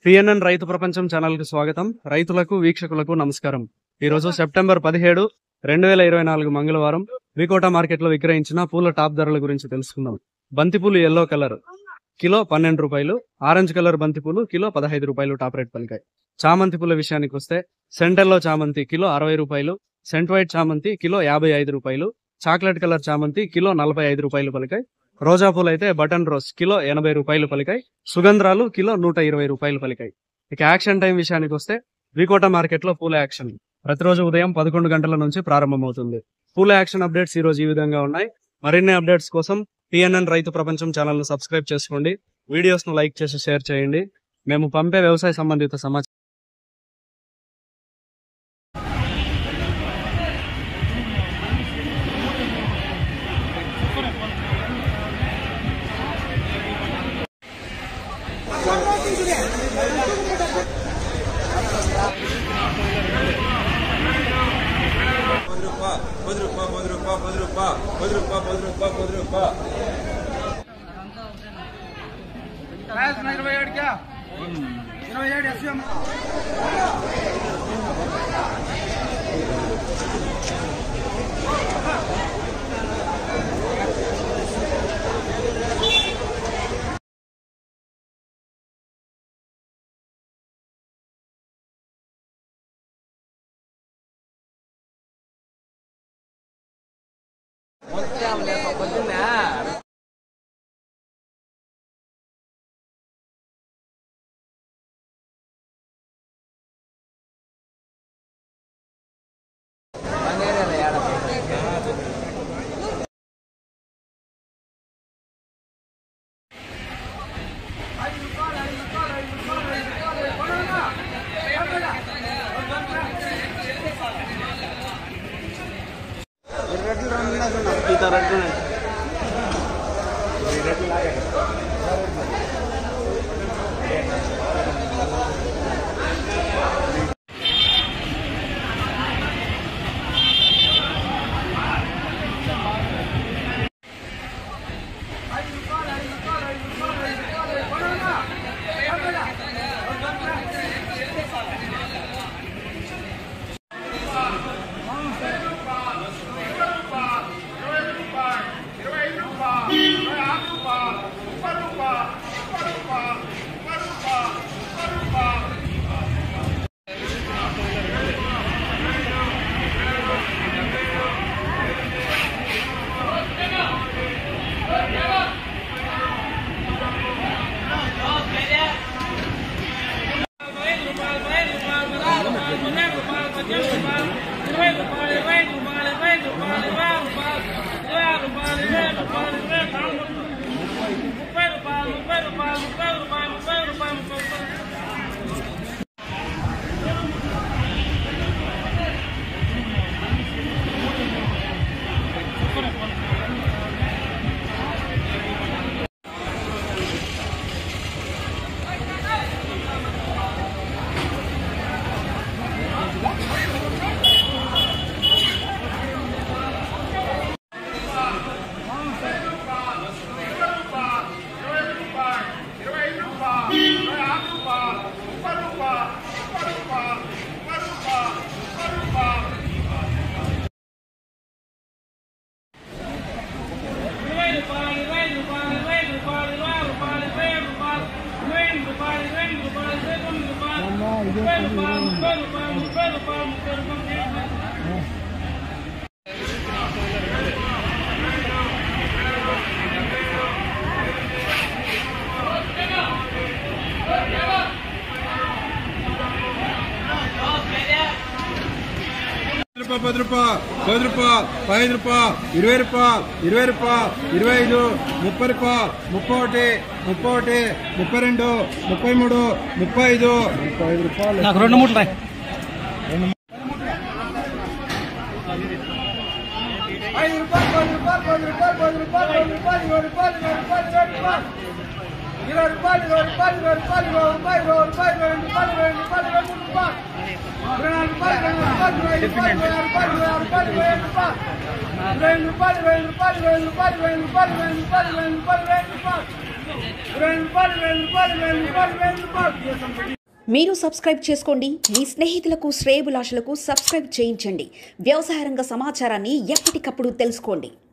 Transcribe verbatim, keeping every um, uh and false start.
TNN రైతు ప్రపంచం channel కు స్వాగతం. రైతులకు వీక్షకులకు నమస్కారం. ఈ రోజు సెప్టెంబర్ పదిహేడు రెండు వేల ఇరవై నాలుగు మంగళవారం వికోట మార్కెట్ లో విక్రయించిన పూల టాప్ ధరల గురించి తెలుసుకుందాం. బంతిపూలు ఎల్లో కలర్ కిలో పన్నెండు రూపాయలు, ఆరెంజ్ కలర్ బంతిపూలు కిలో పదహైదు రూపాయలు టాప్ రేట్ పలికాయి. చామంతి పూల విషయానికి వస్తే సెంటర్లో చామంతి కిలో అరవై రూపాయలు, సెంట్ వైట్ చామంతి కిలో యాభై ఐదు రూపాయలు, చాక్లెట్ కలర్ చామంతి కిలో నలభై ఐదు రూపాయలు పలికాయి. రోజా పూలు అయితే బటన్ రోజ్ కిలో ఎనభై రూపాయలు పలికాయి. సుగంధ్రాలు కిలో నూట ఇరవై రూపాయలు పలికాయి. ఇక యాక్షన్ టైం విషయానికి వస్తే వికోట మార్కెట్ లో పూల యాక్షన్ ప్రతిరోజు ఉదయం పదకొండు గంటల నుంచి ప్రారంభమవుతుంది. పూల యాక్షన్ అప్డేట్స్ ఈ రోజు ఈ విధంగా ఉన్నాయి. మరిన్ని అప్డేట్స్ కోసం టిఎన్ఎన్ రైతు ప్రపంచం ఛానల్ ను సబ్స్క్రైబ్ చేసుకోండి. వీడియోస్ ను లైక్ చేసి షేర్ చేయండి. మేము పంపే వ్యవసాయ సంబంధిత సమాచారం పది రూపాయ పది రూపాయ పది రూపాయ పది రూపాయ పది రూపాయ పది రూపాయ ఇరవై ఏడు క్యా ఇరవై ఏడు ఎస్ఎం పది రూపాయలు పది రూపాయలు పదిహేను రూపాయలు ఇరవై రూపాయలు ఇరవై రూపాయలు ఇరవై ఐదు ముప్పై రూపాయలు ముప్పై ఒకటి ముప్పై ఒకటి ముప్పై రెండు ముప్పై మూడు ముప్పై ఐదు ముప్పై ఐదు రూపాయలు నాకు రెండు మూడు ఐదు రూపాయలు పది రూపాయలు పది రూపాయలు పది రూపాయలు పది రూపాయలు ఇరవై రూపాయలు ఇరవై రూపాయలు ఇరవై రూపాయలు ఇరవై రూపాయలు ఇరవై రూపాయలు ఇరవై రూపాయలు ఇరవై రూపాయలు ఇరవై రూపాయలు ఇరవై రూపాయలు ఇరవై మూడు రూపాయలు ఇరవై నాలుగు రూపాయలు ఇరవై రూపాయలు ఇరవై రూపాయలు ఇరవై రూపాయలు ఇరవై రూపాయలు ఇరవై రూపాయలు ఇరవై రూపాయలు ఇరవై రూపాయలు ఇరవై రూపాయలు ఇరవై రూపాయలు ఇరవై రూపాయలు ఇరవై రూపాయలు ఇరవై రూపాయలు ఇరవై రూపాయలు ఇరవై రూపాయలు ఇరవై రూపాయలు ఇరవై రూపాయలు మీరు సబ్స్క్రైబ్ చేసుకోండి, మీ స్నేహితులకు శ్రేయభిలాషులకు సబ్స్క్రైబ్ చేయించండి. వ్యవసాయ రంగ సమాచారాన్ని ఎప్పటికప్పుడు తెలుసుకోండి.